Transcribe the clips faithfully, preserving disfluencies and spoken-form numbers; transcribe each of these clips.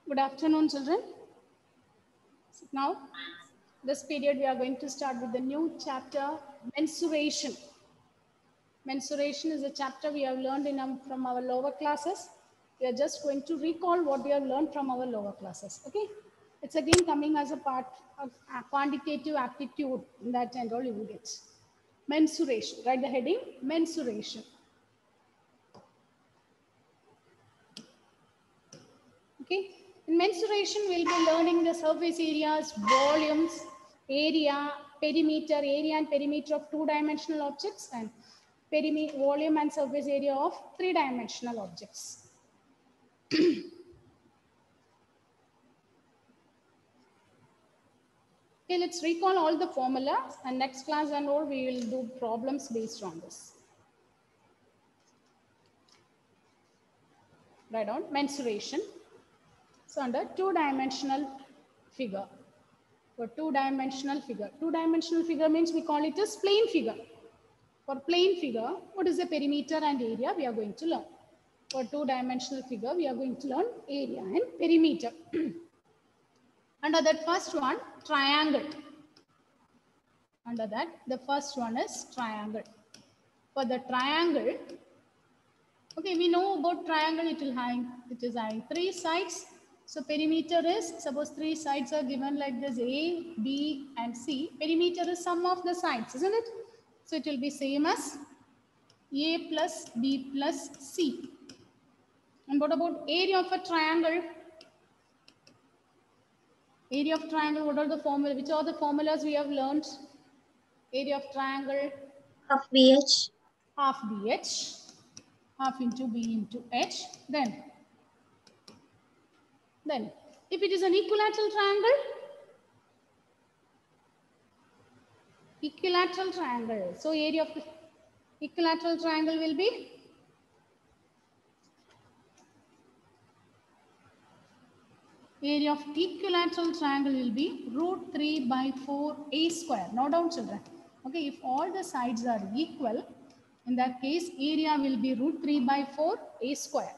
Good afternoon, children. Now, this period we are going to start with the new chapter, mensuration. Mensuration is a chapter we have learned in um, from our lower classes. We are just going to recall what we have learned from our lower classes. Okay, it's again coming as a part of a quantitative aptitude in that and all you will get. Mensuration. Write the heading: mensuration. Okay. In mensuration, we'll be learning the surface areas, volumes, area, perimeter, area and perimeter of two-dimensional objects, and perimeter, volume and surface area of three-dimensional objects. Okay, let's recall all the formulas, and next class and all we will do problems based on this. Write down mensuration. So under two-dimensional figure. For two-dimensional figure. Two-dimensional figure means we call it as plane figure. For plane figure, what is the perimeter and area we are going to learn. For two-dimensional figure, we are going to learn area and perimeter. Under that first one, triangle. Under that, the first one is triangle. For the triangle, okay, we know about triangle, it will have, it is having three sides. So perimeter is, suppose three sides are given like this, A, B and C. Perimeter is sum of the sides, isn't it? So it will be same as A plus B plus C. And what about area of a triangle? Area of triangle, what are the formula? Which are the formulas we have learned? Area of triangle. Half B H. Half B H. Half into B into H. Then, then if it is an equilateral triangle, equilateral triangle. So area of equilateral triangle will be area of equilateral triangle will be root three by four A square. No doubt, children. Okay, if all the sides are equal, in that case, area will be root three by four A square.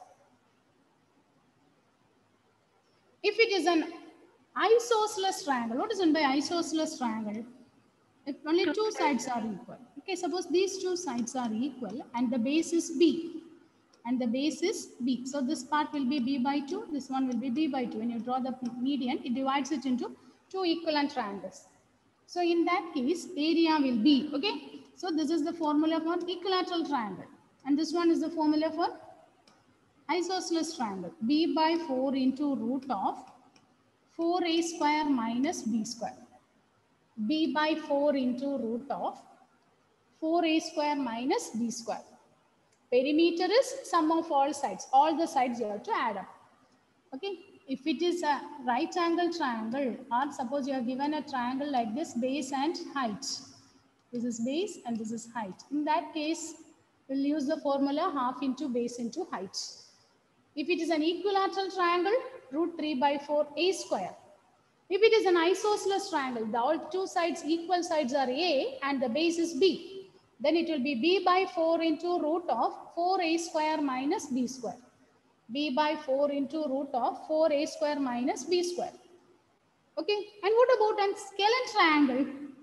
If it is an isosceles triangle, what is meant by isosceles triangle? If only two sides are equal. Okay, suppose these two sides are equal and the base is B. And the base is B. So this part will be B by two. This one will be B by two. When you draw the median, it divides it into two equivalent triangles. So in that case, area will be, okay. So this is the formula for equilateral triangle. And this one is the formula for isosceles triangle. B by four into root of four A square minus B square. B by four into root of four A square minus B square. Perimeter is sum of all sides. All the sides you have to add up. Okay. If it is a right angle triangle, or suppose you have given a triangle like this, base and height. This is base and this is height. In that case, we'll use the formula half into base into height. If it is an equilateral triangle, root three by four A square. If it is an isosceles triangle, the all two sides, equal sides are A and the base is B. Then it will be B by four into root of four A square minus B square. B by four into root of four A square minus B square. Okay. And what about a scalene triangle?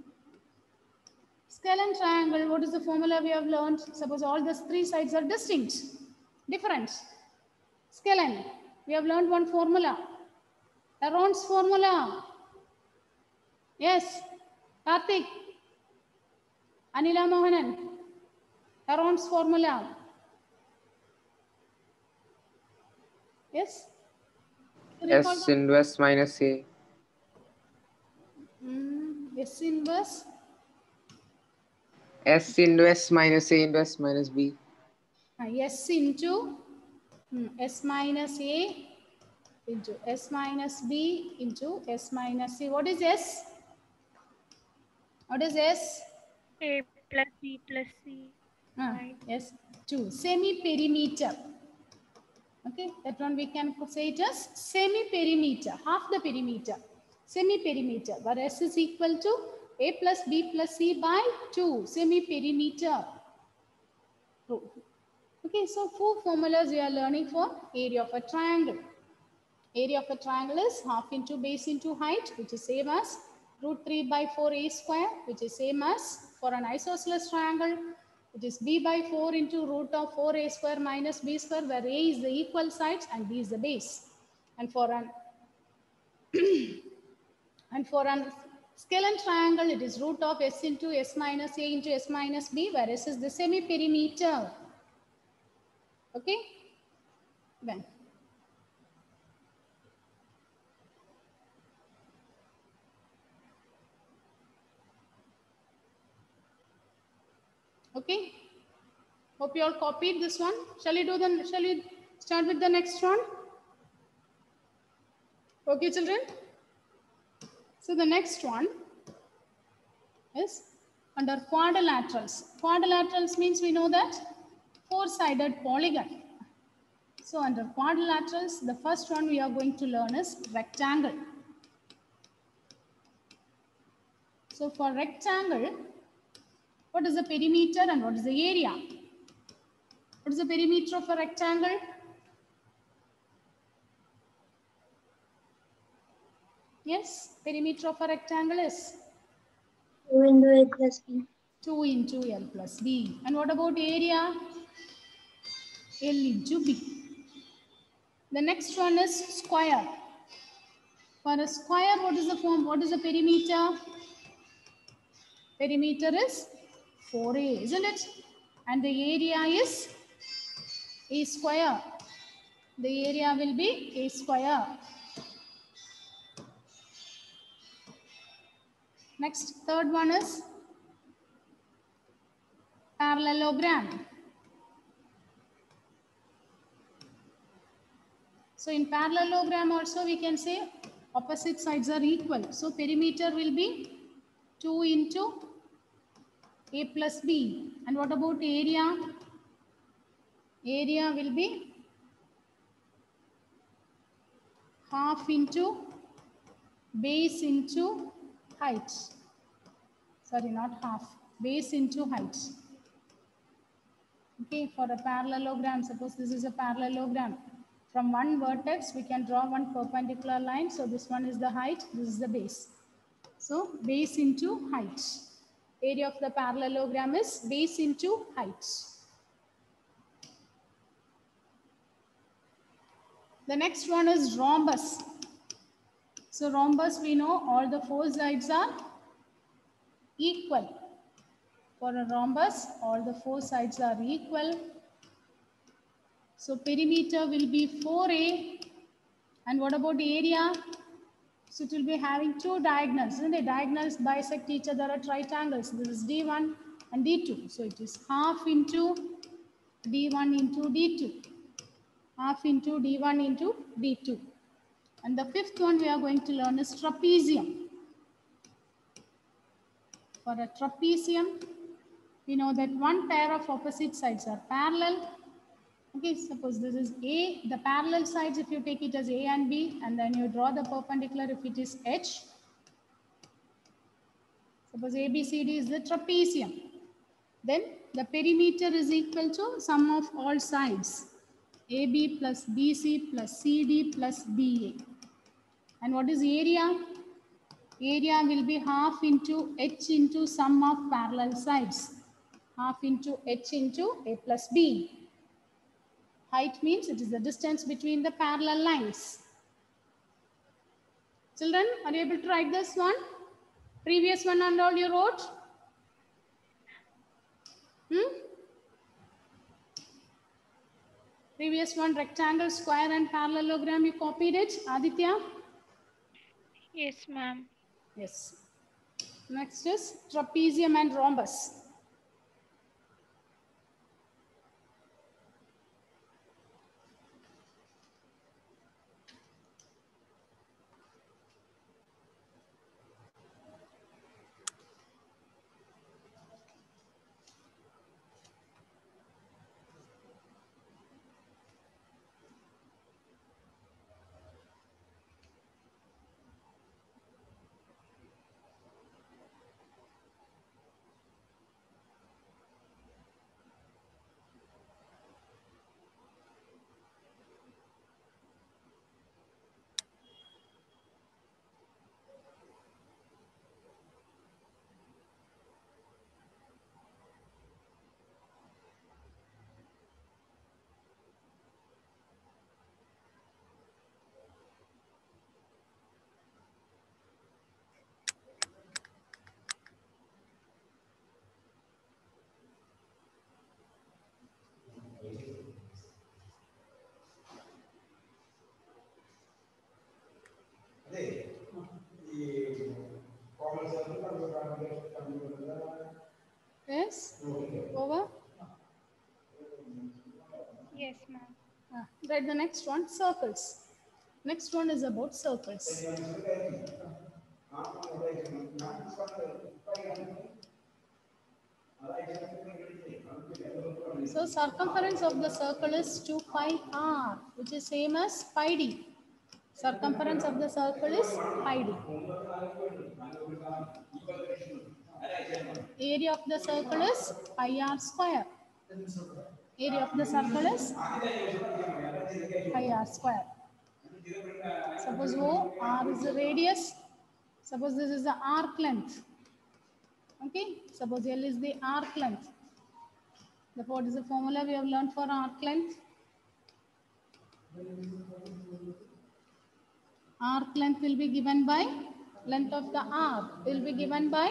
Scalene triangle, what is the formula we have learned? Suppose all the three sides are distinct, different. Scalene, we have learned one formula. Heron's formula. Yes. Karthik. Anila Mohanan. Heron's formula. Yes? S inverse minus A. Mm, S inverse. S inverse minus A inverse minus B. Uh, S into mm, S minus A into S minus B into S minus C. What is S? What is S? A plus B plus C. Uh, yes, two. Semi-perimeter. Okay, that one we can say it as semi-perimeter, half the perimeter. Semi-perimeter, where S is equal to A plus B plus C by two. Semi-perimeter. Okay, so four formulas we are learning for area of a triangle. Area of a triangle is half into base into height, which is same as root three by four a square, which is same as for an isosceles triangle, it is b by four into root of four a square minus b square, where a is the equal sides and b is the base. And for an and for an scalene triangle, it is root of s into s minus a into s minus b, where s is the semi-perimeter. Okay? Then. Okay? Hope you all copied this one. Shall we do the, shall we start with the next one? Okay, children? So the next one is under quadrilaterals. Quadrilaterals means we know that four-sided polygon. So under quadrilaterals, the first one we are going to learn is rectangle. So for rectangle, what is the perimeter and what is the area? What is the perimeter of a rectangle? Yes, perimeter of a rectangle is two into A plus B. two into L plus B. And what about area? L into B. The next one is square. For a square, what is the form? What is the perimeter? Perimeter is four A, isn't it? And the area is A square. The area will be A square. Next, third one is parallelogram. So in parallelogram also we can say opposite sides are equal. So perimeter will be two into A plus B. And what about area? Area will be half into base into height. Sorry, not half. Base into height. Okay, for a parallelogram, suppose this is a parallelogram. From one vertex, we can draw one perpendicular line. So this one is the height, this is the base. So base into height. Area of the parallelogram is base into height. The next one is rhombus. So rhombus, we know all the four sides are equal. For a rhombus, all the four sides are equal. So perimeter will be four A. And what about area? So it will be having two diagonals. And the diagonals bisect each other at right angles. This is D one and D two. So it is half into D one into D two. Half into D one into D two. And the fifth one we are going to learn is trapezium. For a trapezium, we know that one pair of opposite sides are parallel. Okay, suppose this is A, the parallel sides, if you take it as A and B, and then you draw the perpendicular if it is H. Suppose A B C D is the trapezium. Then the perimeter is equal to sum of all sides. A B plus B C plus C D plus B A. And what is area? Area will be half into H into sum of parallel sides. Half into H into A plus B. Height means it is the distance between the parallel lines. Children, are you able to write this one? Previous one and all you wrote? Hmm? Previous one, rectangle, square and parallelogram, you copied it. Aditya? Yes, ma'am. Yes. Next is trapezium and rhombus. Yes? Over? Yes, ma'am. Ah, right, the next one, circles. Next one is about circles. So circumference of the circle is two pi r, which is same as pi d. Circumference of the circle is pi d. Area of the circle is pi r square. Area of the circle is pi r square. Suppose O, r is the radius. Suppose this is the arc length. Okay, suppose L is the arc length. Therefore, what is the formula we have learned for arc length? Arc length will be given by length of the arc will be given by.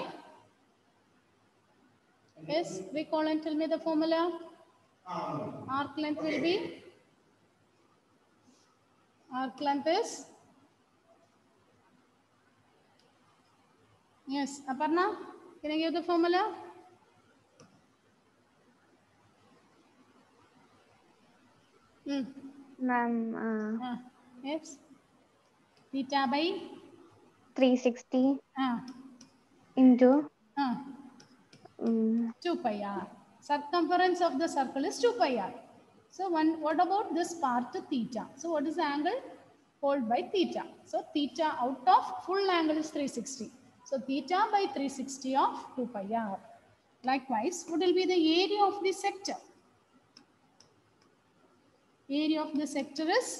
Yes, recall and tell me the formula. Arc length will be. Arc length is. Yes, Aparna, can I give the formula? Hmm. Ma'am, uh, Ah, yes. Theta by three sixty ah, into ah, um, two pi r. Circumference of the circle is two pi r. So one, what about this part to theta? So what is the angle? Hold by theta. So theta out of full angle is three sixty. So theta by three sixty of two pi r. Likewise, what will be the area of the sector? Area of the sector is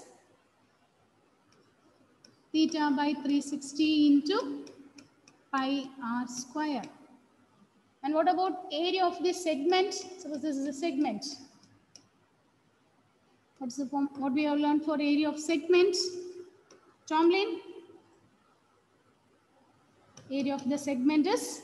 theta by three sixty into pi r square. And what about area of the segment? Suppose this is a segment. What's the form? What we have learned for area of segment? Tomlin? Area of the segment is?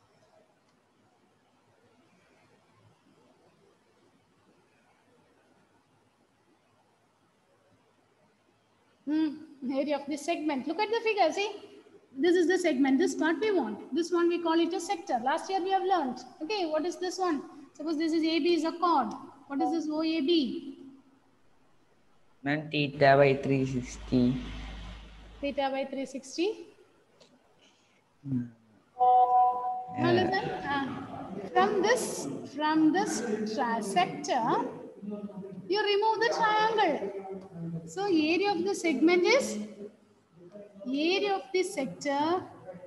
Hmm, area of the segment. Look at the figure, see? This is the segment. This part we want. This one we call it a sector. Last year we have learned. Okay, what is this one? Suppose this is A B is a chord. What is this O A B? Ma'am, theta by three sixty. Theta by three sixty. Hmm. Now Yeah. listen. Uh, from this, from this tra- sector, you remove the triangle. So area of the segment is area of the sector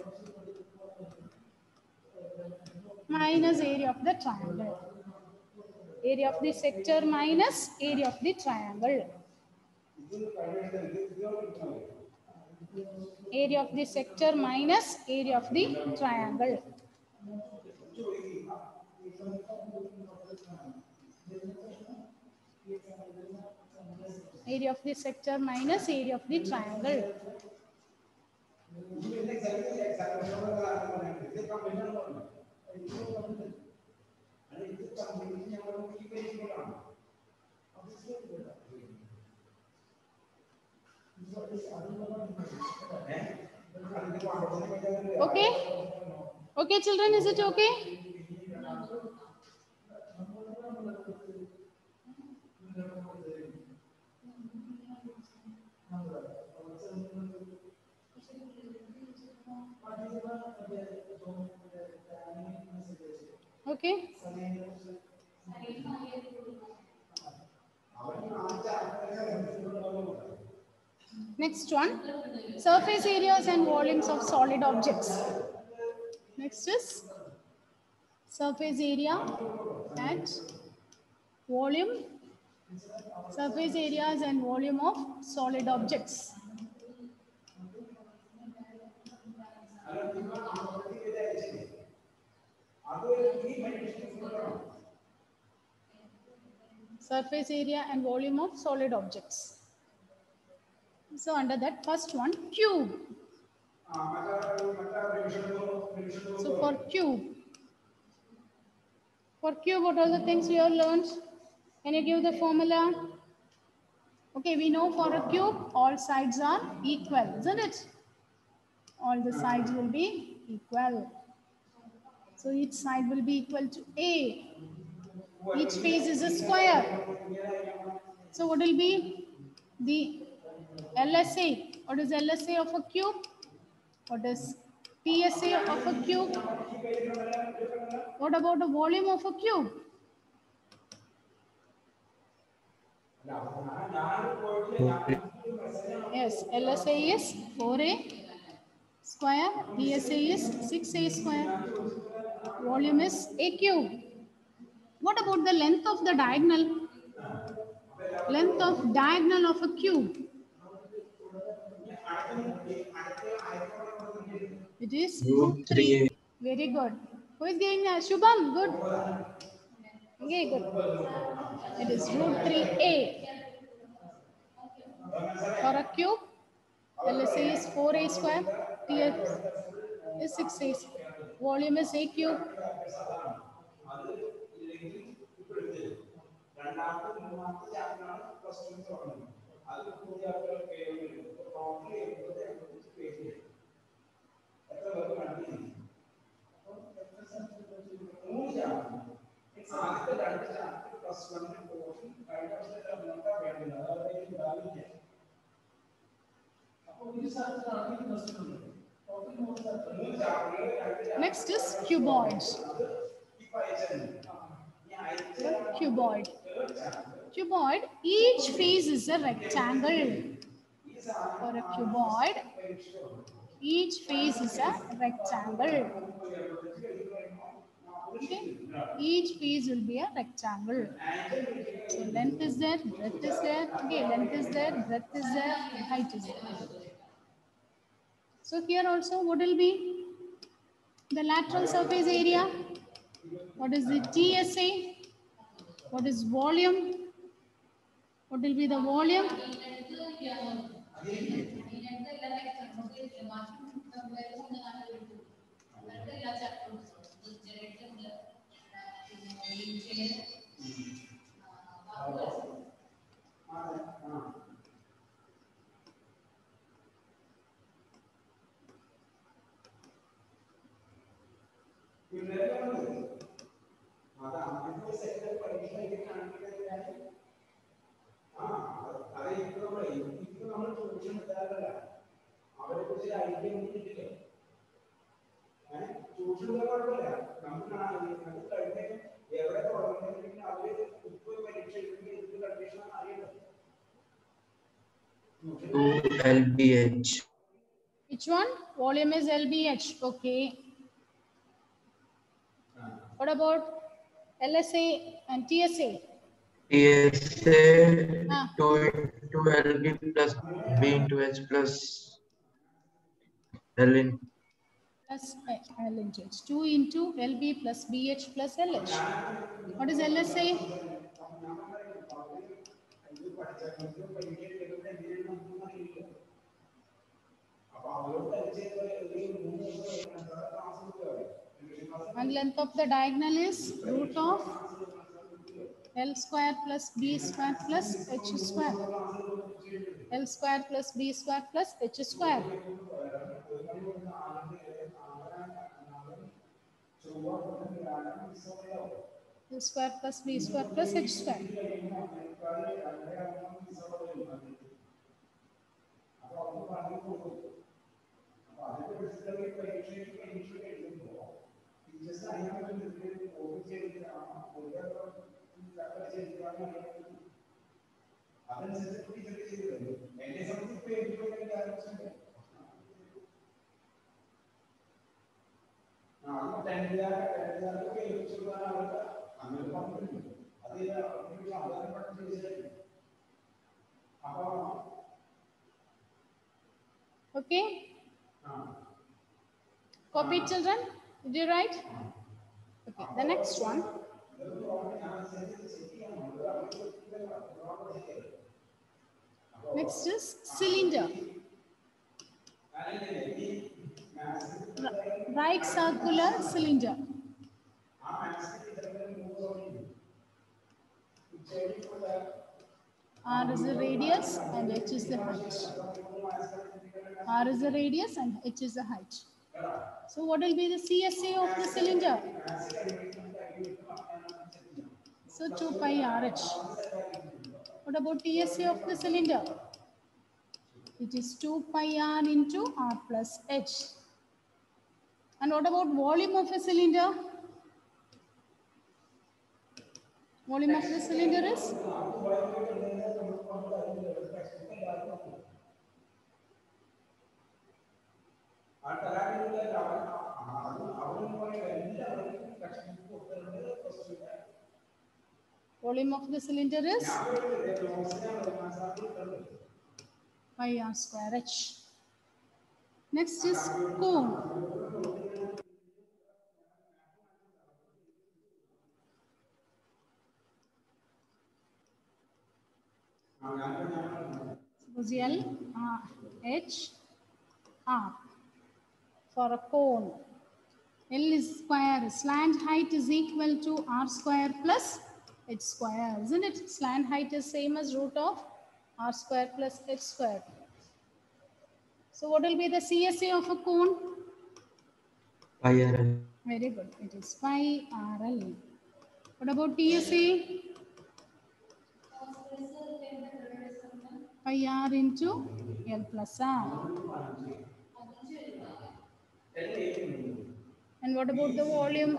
minus area of the triangle. Area of the sector minus area of the triangle. Area of the sector minus area of the triangle. Area of the sector minus area of the triangle. Okay? Okay, children, is it okay? Okay? Next one, surface areas and volumes of solid objects. Next is surface area and volume, surface areas and volume of solid objects. Surface area and volume of solid objects. So under that, first one, cube. So for cube, for cube, what are the things we have learned? Can you give the formula? Okay, we know for a cube, all sides are equal, isn't it? All the sides will be equal. So each side will be equal to A. Each face is a square. So what will be the L S A? What is L S A of a cube? What is P S A of a cube? What about the volume of a cube? Yes, L S A is four A square, P S A is six A square. Volume is A cube. What about the length of the diagonal? Length of diagonal of a cube. It is root three. Very good. Who is giving that? Shubham, good. Okay, good. It is root three A. For a cube, L S A is four A square, T S is six A square. Volume is A cube. Next is cuboids. Cuboid. Cuboid, each face is a rectangle. For a cuboid, each face is a rectangle. Okay? Each face will be a rectangle. So length is there, breadth is there. Okay, length is there, breadth is there, height is there. So here also what will be the lateral surface area? What is the T S A? What is volume? What will be the volume? L B H. Which one? Volume is L B H. Okay. What about L S A and T S A? T S A Ah. two into L B plus B into H plus L in. Plus L into H. two into L B plus B H plus L H. What is L S A? And length of the diagonal is root of L square plus B square plus H square. L square plus B square plus H square. L square plus B square plus H square. Okay? Copy, children? Did you write? Okay, the next one. Next is cylinder. Right circular cylinder. R is the radius and H is the height. R is the radius and H is the height. So what will be the C S A of the cylinder? So two pi R H. What about T S A of the cylinder? It is two pi R into R plus H. And what about volume of a cylinder? Volume of the cylinder is? Volume of the cylinder is pi R square H. Next is cone. Suppose L, R, H, R for a cone. L is square. Slant height is equal to R square plus H square. Isn't it? Slant height is same as root of R square plus H square. So what will be the C S A of a cone? Pi R L. Very good. It is pi R L. What about T S A? Pi R into L plus R. And what about the volume?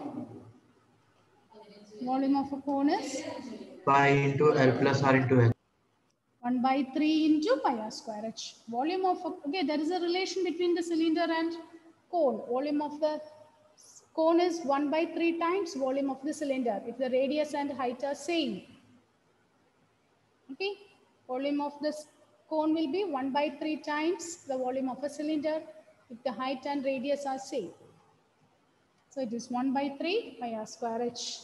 Volume of a cone is Pi into L plus R into H. one by three into pi R square H. Volume of, a, okay, there is a relation between the cylinder and cone. Volume of the cone is one by three times volume of the cylinder if the radius and height are same. Okay, volume of this cone will be one by three times the volume of a cylinder if the height and radius are same. So it is one by three pi R square H.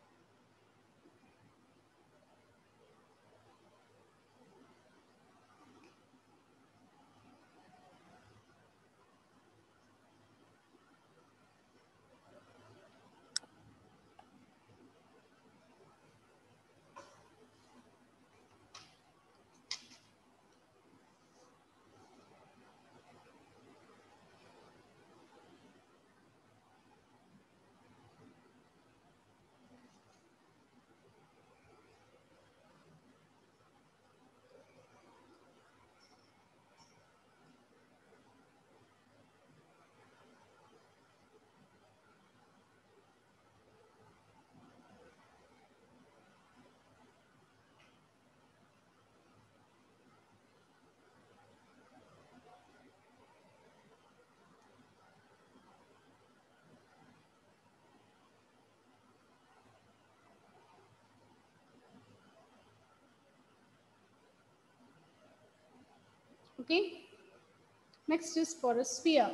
Okay, next is for a sphere.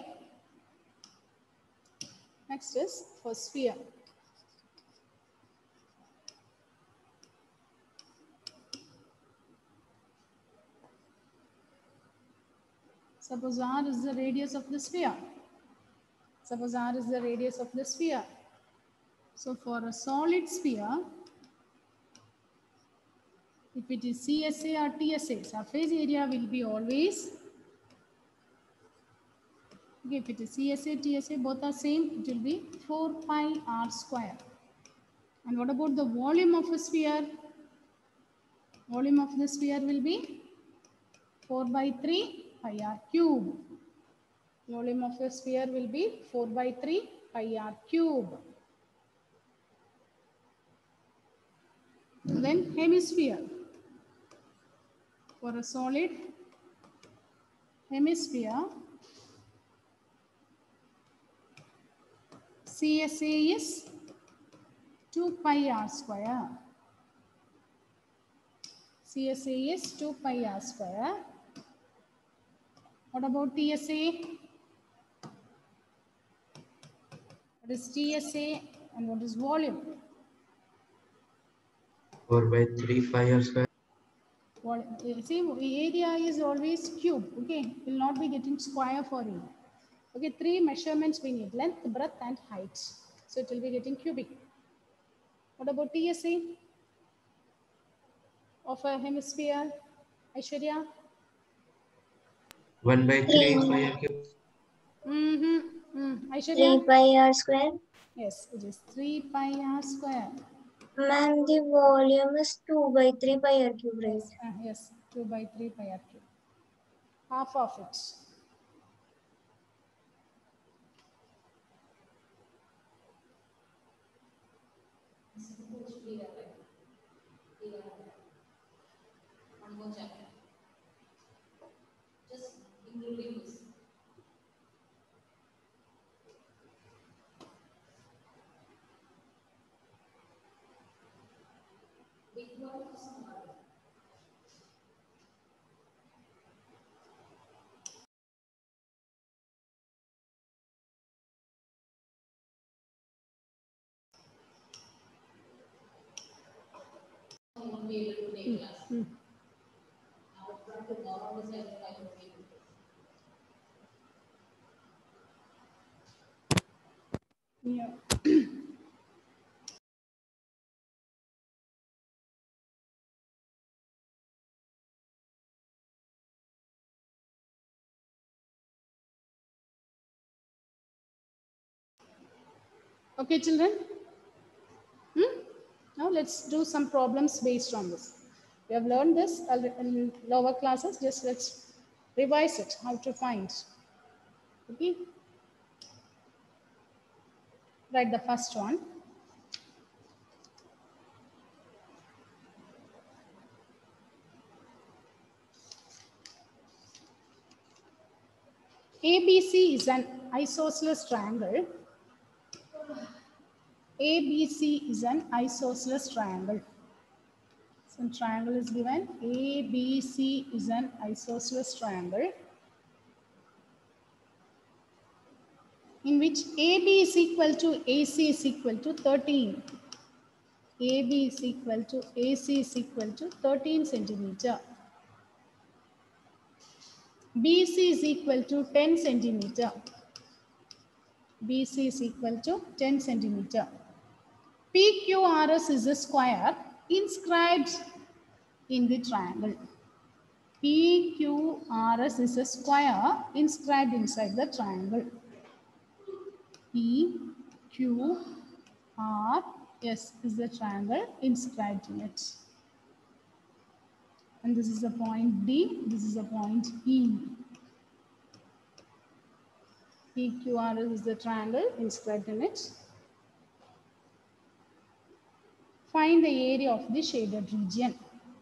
Next is for sphere. Suppose R is the radius of the sphere. Suppose R is the radius of the sphere. So for a solid sphere, if it is C S A or T S A, surface area will be always, okay, if it is C S A, T S A, both are same, it will be four pi R square. And what about the volume of a sphere? Volume of the sphere will be four by three pi R cube. Volume of a sphere will be four by three pi R cube. Then hemisphere. For a solid hemisphere, C S A is two pi R square. C S A is two pi R square. What about T S A? What is T S A and what is volume? four by three pi R square. Volume. See, area is always cube. Okay, will not be getting square for area. Okay, three measurements we need: length, breadth, and height. So it will be getting cubic. What about T S A of a hemisphere, Aishwarya? one by three pi r cube. Mm-hmm. Mm. three Aishwarya? pi r square. Yes, it is three pi r square. Ma'am, the volume is two by three pi r cube, right? Yes, uh, yes, two by three pi r cube. Half of it. Mm. Yeah. Okay, children. Hmm? Now let's do some problems based on this. We have learned this in lower classes. Just let's revise it, how to find. Okay. Write the first one. A B C is an isosceles triangle. A B C is an isosceles triangle. Some triangle is given. A B C is an isosceles triangle in which A B is equal to A C is equal to thirteen. A B is equal to A C is equal to thirteen centimeter. B C is equal to ten centimeter. B C is equal to ten centimeter. P Q R S is a square inscribed in the triangle. P Q R S is a square inscribed inside the triangle. P Q R S is the triangle inscribed in it. And this is the point D, this is the point E. P Q R S is the triangle inscribed in it. Find the area of the shaded region.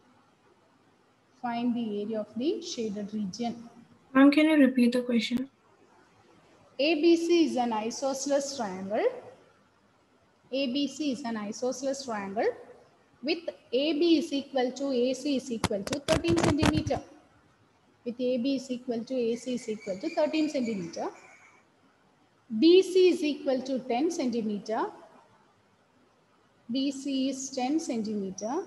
Find the area of the shaded region. Ma'am, can you repeat the question? A B C is an isosceles triangle. A B C is an isosceles triangle with A B is equal to A C is equal to thirteen centimeter. With A B is equal to A C is equal to thirteen centimeter. B C is equal to ten centimeter. B C is ten centimeter.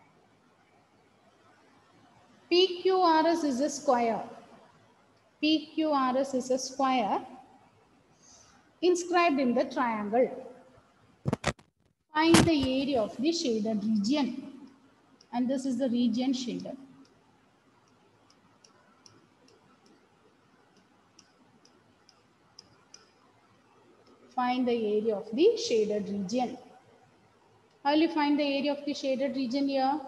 P Q R S is a square. P Q R S is a square inscribed in the triangle. Find the area of the shaded region. And this is the region shaded. Find the area of the shaded region. How will you find the area of the shaded region here?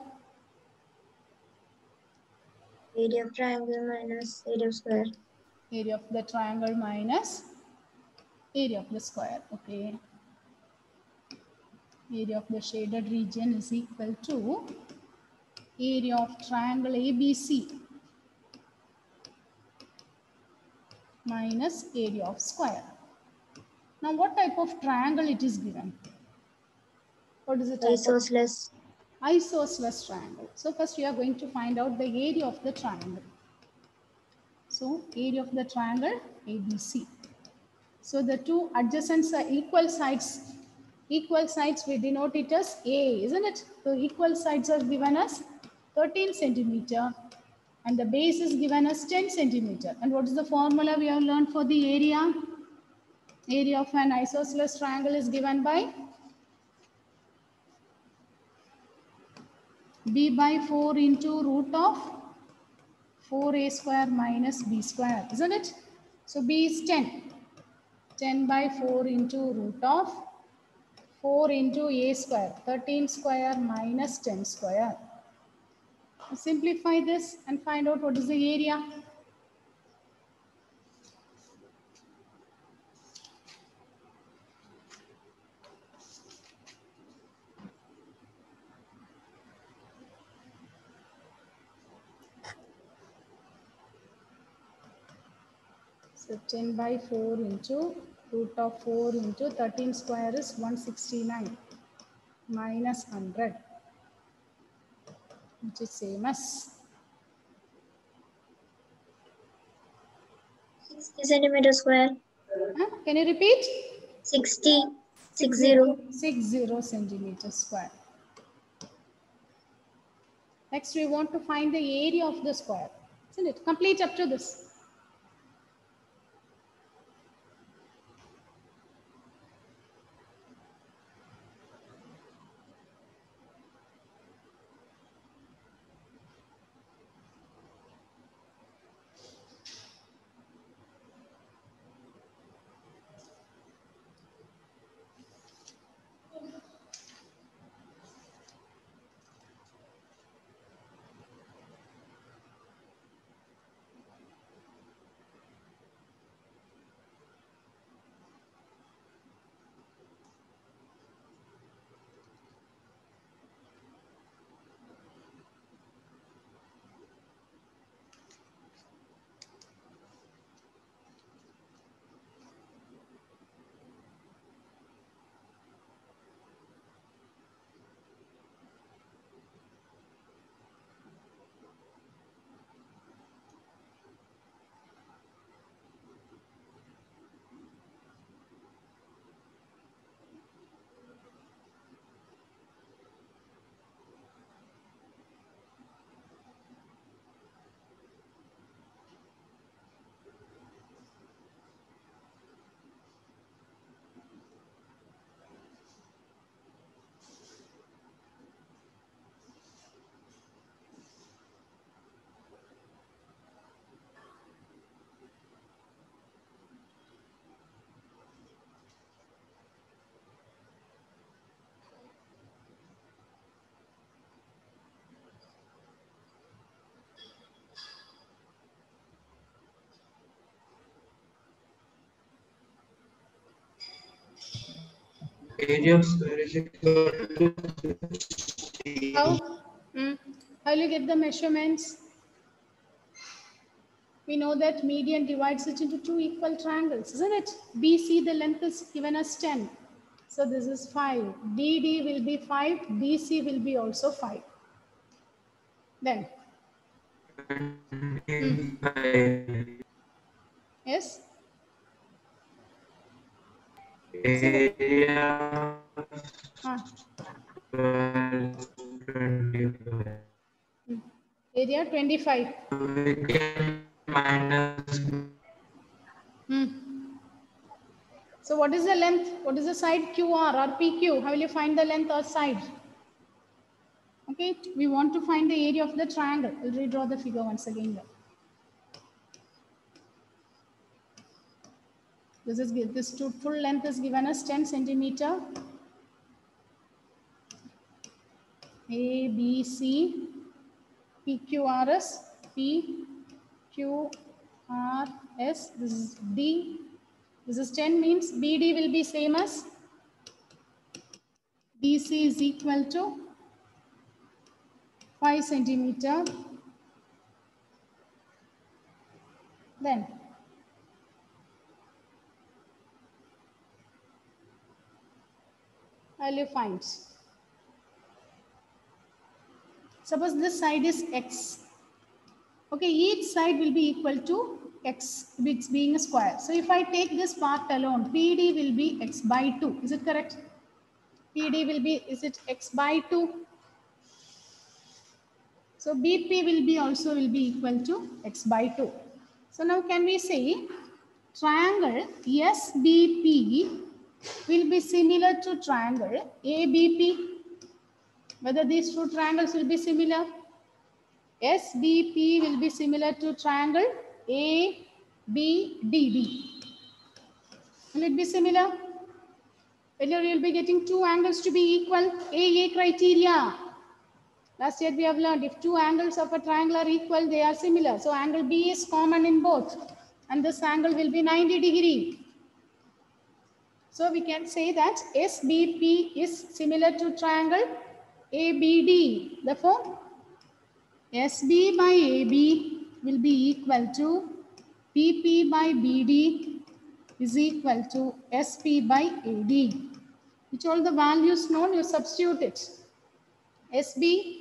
Area of triangle minus area of square. Area of the triangle minus area of the square. Okay. Area of the shaded region is equal to area of triangle A B C minus area of square. Now, what type of triangle it is given? What is the type Isosceles. of isosceles triangle? So first we are going to find out the area of the triangle. So area of the triangle A B C. So the two adjacent equal sides, equal sides we denote it as A, isn't it? So equal sides are given as thirteen centimeter and the base is given as ten centimeter. And what is the formula we have learned for the area? Area of an isosceles triangle is given by B by four into root of four a square minus b square, isn't it? So b is ten. ten by four into root of four into a square, thirteen square minus ten square. Simplify this and find out what is the area. So ten by four into root of four into thirteen square is one hundred sixty-nine minus one hundred, which is same as sixty centimeter square. huh? Can you repeat? sixty. Six zero. sixty centimeters square. Next, we want to find the area of the square, isn't it? Complete up to this. Area of square is equal to sixty. How? Hmm. How will you get the measurements? We know that median divides it into two equal triangles, isn't it? B C, the length is given as ten. So this is five. D D will be five. B C will be also five. Then, twenty-five. yes? Area Ah. twenty-five. Area twenty-five. We can minus. Hmm. So what is the length? What is the side Q R or P Q? How will you find the length or side? Okay, we want to find the area of the triangle. We'll redraw the figure once again here. This is this two, full length is given as ten centimeter. A, B, C, P, Q, R, S, P, Q, R, S. This is D. This is ten means B D will be same as B C is equal to five centimeter. Then I'll you find. Suppose this side is X. Okay, each side will be equal to X, it's being a square. So if I take this part alone, P D will be X by two. Is it correct? P D will be, is it X by two? So B P will be also will be equal to X by two. So now can we say triangle S B P will be similar to triangle A B P? Whether these two triangles will be similar? S B P will be similar to triangle A B D D. Will it be similar? Whether you will be getting two angles to be equal, A A criteria. Last year we have learned if two angles of a triangle are equal, they are similar. So angle B is common in both, and this angle will be ninety degree. So we can say that S B P is similar to triangle A B D. Therefore, S B by A B will be equal to P P by B D is equal to S P by A D. Which all the values known, you substitute it. S B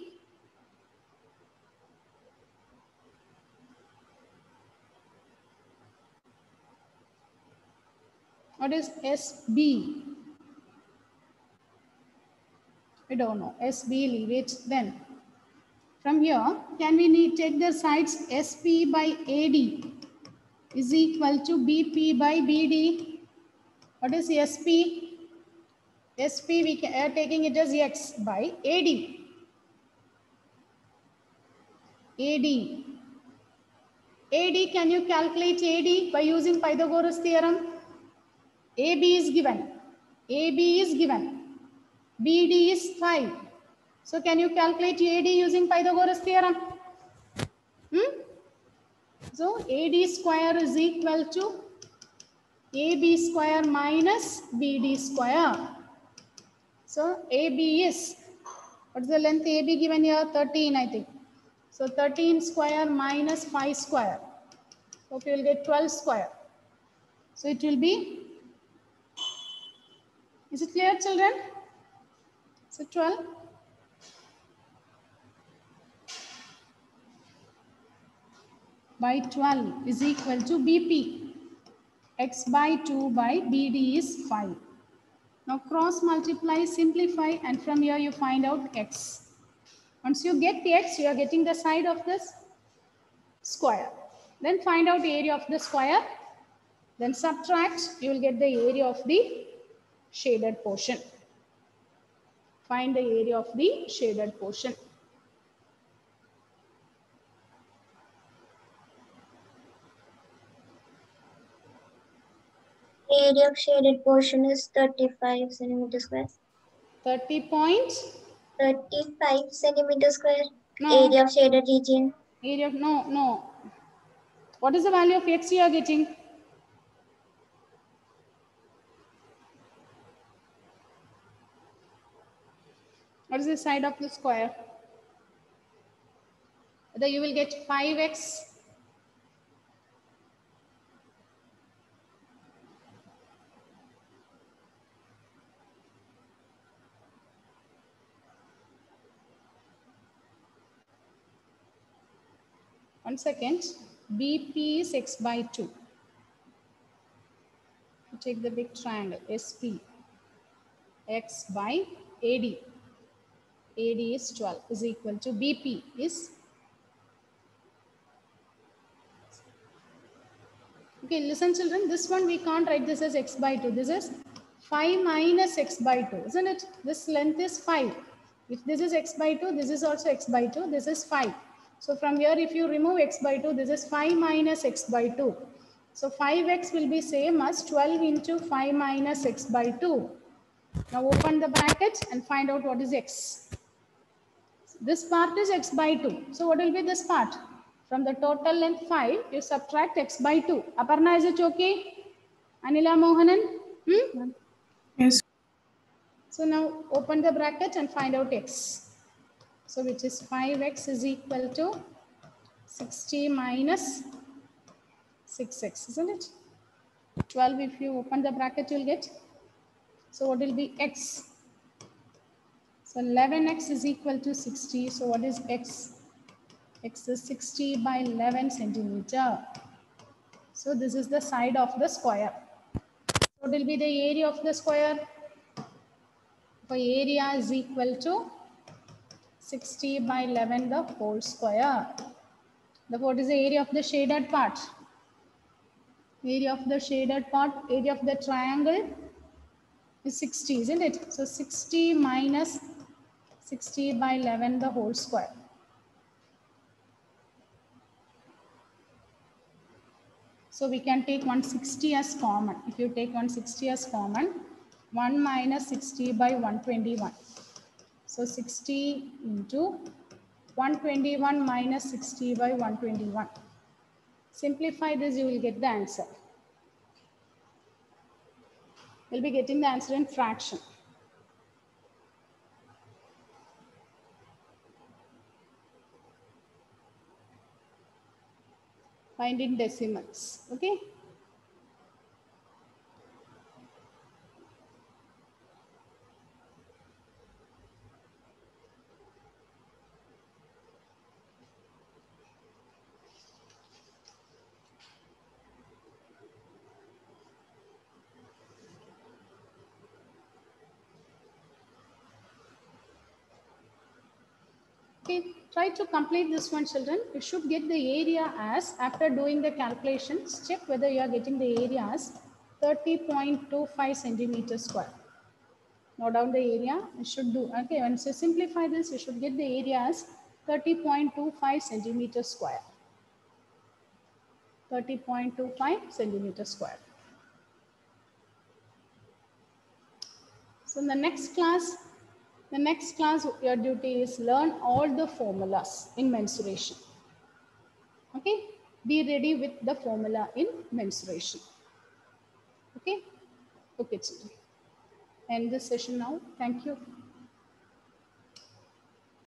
what is S B? I don't know. S B, leave it. Then from here, can we need take the sides S P by A D is equal to B P by B D? What is S P? S P we are taking it as X by A D. A D. A D, can you calculate A D by using Pythagoras theorem? A B is given. A B is given. B D is five. So can you calculate A D using Pythagoras theorem? Hmm? So A D square is equal to A B square minus B D square. So A B is, what is the length A B given here? thirteen, I think. So thirteen square minus five square. So you will get twelve square. So it will be, is it clear, children? So twelve. By twelve is equal to B P. X by two by B D is five. Now cross multiply, simplify, and from here you find out X. Once you get the X, you are getting the side of this square. Then find out the area of the square. Then subtract, you will get the area of the shaded portion. Find the area of the shaded portion. Area of shaded portion is thirty-five centimeter square. thirty point? thirty-five centimeter square. No. Area of shaded region. Area of, no, no. What is the value of X you are getting? What is the side of the square? Whether you will get five X. One second. B P is X by two. Take the big triangle. S P. X by A D. A D is twelve is equal to B P is. Okay, listen children, this one we can't write this as X by two. This is five minus X by two, isn't it? This length is five. If this is X by two, this is also X by two, this is five. So from here, if you remove X by two, this is five minus X by two. So five X will be same as twelve into five minus X by two. Now open the bracket and find out what is X. This part is X by two. So what will be this part? From the total length five, you subtract X by two. Aparna, is it okay? Anila Mohanan? Hmm? Yes. So now open the bracket and find out X. So which is five X is equal to sixty minus six X, isn't it? twelve, if you open the bracket, you'll get. So what will be X? So eleven X is equal to sixty. So what is X? X is sixty by eleven centimeter. So this is the side of the square. What will be the area of the square? For area is equal to sixty by eleven the whole square. The what is the area of the shaded part? Area of the shaded part, area of the triangle is sixty, isn't it? So sixty minus sixty by eleven the whole square. So we can take one hundred sixty as common. If you take one hundred sixty as common, one minus sixty by one hundred twenty-one. So sixty into one hundred twenty-one minus sixty by one hundred twenty-one. Simplify this, you will get the answer. You'll be getting the answer in fraction. Find in decimals, okay? Okay, try to complete this one, children. You should get the area as, after doing the calculations, check whether you are getting the area as thirty point two five centimeters square. Note down the area, you should do, okay, once you simplify this, you should get the area as thirty point two five centimeters square. thirty point two five centimeters square. So in the next class, The next class, your duty is learn all the formulas in mensuration. Okay, be ready with the formula in mensuration. Okay, okay, children. End this session now. Thank you.